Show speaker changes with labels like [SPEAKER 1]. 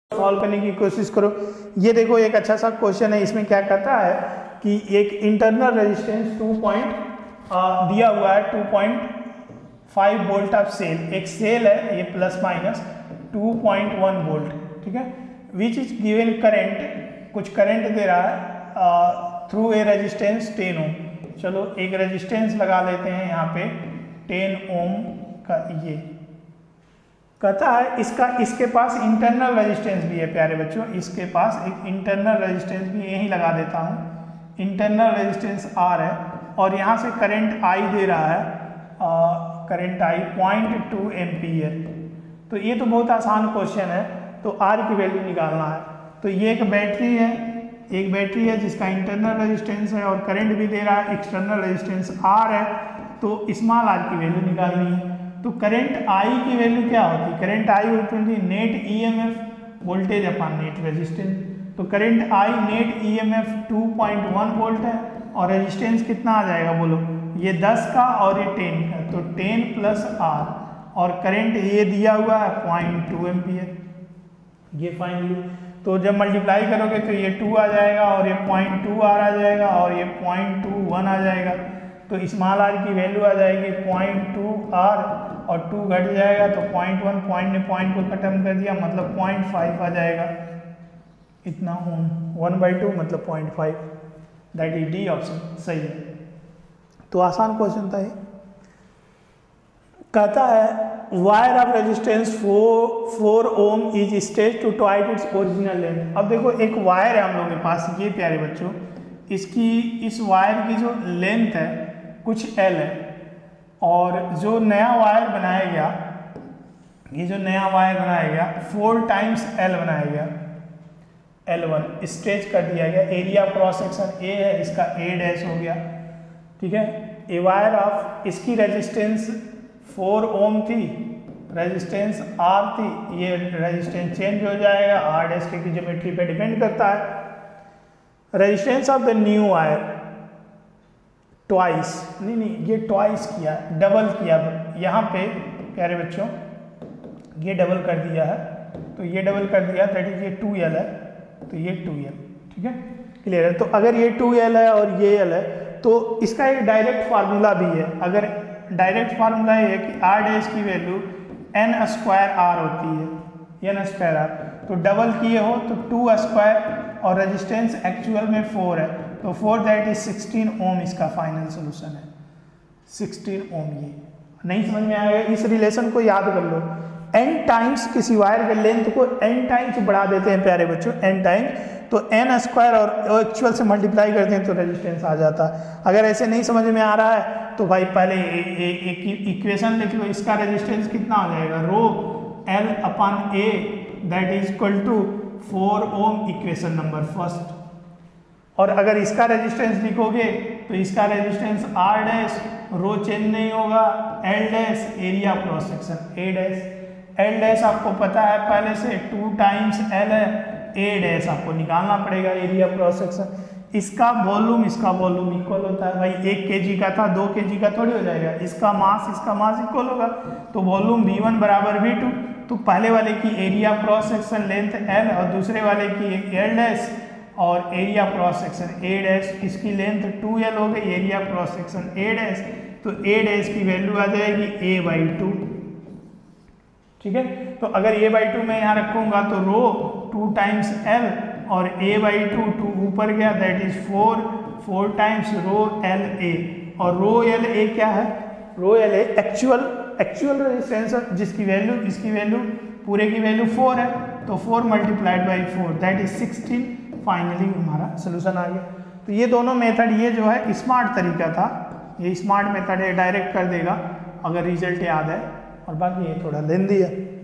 [SPEAKER 1] Solve करने की कोशिश करो। ये देखो एक अच्छा सा क्वेश्चन है, इसमें क्या कहता है कि एक इंटरनल रेजिस्टेंस 2 दिया हुआ है 2.5 वोल्ट ऑफ सेल, एक सेल है ये प्लस माइनस 2.1 वोल्ट, ठीक है, विच इज गिवन करंट, कुछ करंट दे रहा है थ्रू ए रेजिस्टेंस 10 ओम। चलो एक रेजिस्टेंस लगा लेते हैं यहाँ पे 10 ओम का। ये कहता है इसका इसके पास इंटरनल रेजिस्टेंस भी है प्यारे बच्चों, इसके पास एक इंटरनल रेजिस्टेंस भी यहीं लगा देता हूँ, इंटरनल रेजिस्टेंस R है और यहाँ से करंट I दे रहा है, करंट I 0.2 एम्पीयर। तो ये तो बहुत आसान क्वेश्चन है, तो R की वैल्यू निकालना है। तो ये एक बैटरी है जिसका इंटरनल रेजिस्टेंस है और करंट भी दे रहा है, एक्सटर्नल रेजिस्टेंस R है, तो स्मॉल r की वैल्यू निकालनी है। तो करंट I की वैल्यू क्या होती है? करंट I होती है net EMF voltage upon net resistance. तो current I net EMF 2.1 volt है और रेजिस्टेंस कितना आ जाएगा बोलो, ये 10 का और ये 10 का, तो 10 प्लस R, और करंट ये दिया हुआ है 0.2 एम्पियर, ये फाइनली। तो जब मल्टीप्लाई करोगे तो ये 2 आ जाएगा और ये 0.2 R आ जाएगा और ये 0.21 आ जाएगा। तो स्मॉल r की वैल्यू आ जाएगी 0.2 R और 2 घट जाएगा तो 0.1, पॉइंट ने पॉइंट को खत्म कर दिया, मतलब 0.5 आ जाएगा, इतना ओम, 1/2 मतलब 0.5, दैट इज डी ऑप्शन सही है। तो आसान क्वेश्चन था ये। कहता है wire of resistance 4 ohm is stretched to twice its original length. अब देखो एक वायर है हम लोगों के पास, ये प्यारे बच्चों, इस वायर की जो लेंथ है कुछ L है, और जो नया वायर बनाया गया, ये जो नया वायर बनाया गया 4 टाइम्स L बनाया गया, L1 स्ट्रेच कर दिया गया, एरिया क्रॉस सेक्शन A है, इसका A डैश हो गया, ठीक है। ए वायर ऑफ, इसकी रेजिस्टेंस 4 ओम थी, रेजिस्टेंस R थी, ये रेजिस्टेंस चेंज हो जाएगा, R डैश की ज्योमेट्री पे डिपेंड करता है। Resistance of the new wire twice, नहीं ये ट्वाइस किया, डबल किया, यहाँ पे प्यारे बच्चों ये डबल कर दिया है, तो ये डबल कर दिया, दैट इज ये 2L है, तो ये 2L, ठीक है, क्लियर है। तो अगर ये 2L है और ये L है तो इसका एक डायरेक्ट फार्मूला भी है। अगर डायरेक्ट फार्मूला ये है कि R डैश की वैल्यू n² R होती है, n² R, तो डबल किए हो तो 2² और रेजिस्टेंस एक्चुअल में 4 है, तो 4 दैट इज 16 ओम, इसका फाइनल सोल्यूशन है 16 ओम। ये नहीं समझ में आएगा, इस रिलेशन को याद कर लो, n टाइम्स किसी वायर के लेंथ को n टाइम्स बढ़ा देते हैं प्यारे बच्चों, n टाइम्स, तो n² और एक्चुअल से मल्टीप्लाई करते हैं तो रेजिस्टेंस आ जाता है। अगर ऐसे नहीं समझ में आ रहा है तो भाई पहले एक इक्वेशन लिख लो, इसका रेजिस्टेंस कितना हो जाएगा, rho L upon A that is equal to 4 ohm, equation number first. और अगर इसका रेजिस्टेंस लिखोगे तो इसका resistance R dash, rho change नहीं होगा, L dash, area cross section A dash, L dash आपको पता है पहले से 2 टाइम्स L है, A डैश आपको निकालना पड़ेगा, एरिया क्रॉस सेक्शन। इसका वॉल्यूम इक्वल होता है भाई, 1 kg का था 2 kg का थोड़ी हो जाएगा, इसका मास इक्वल होगा, तो वॉल्यूम V1 बराबर V2। तो पहले वाले की area cross section length L और दूसरे वाले की L डैश और area cross section A dash, इसकी लेंथ 2L हो गई, area cross section A dash, तो A डैश की वैल्यू आ जाएगी A/2, ठीक है। तो अगर A/2 मैं यहाँ रखूँगा तो रो 2 टाइम्स L और A/2 2 ऊपर गया, that is 4 times rho LA, और रो LA क्या है, रो LA एक्चुअल रेजिस्टेंस जिसकी वैल्यू, इसकी वैल्यू पूरे की वैल्यू 4 है, तो 4 multiplied by 4 that is 16, finally हमारा सोल्यूशन आ गया। तो ये दोनों मेथड, ये जो है स्मार्ट तरीका था, ये स्मार्ट मेथड है, डायरेक्ट कर देगा अगर रिजल्ट याद है, और बाकी ये थोड़ा लेंदी है।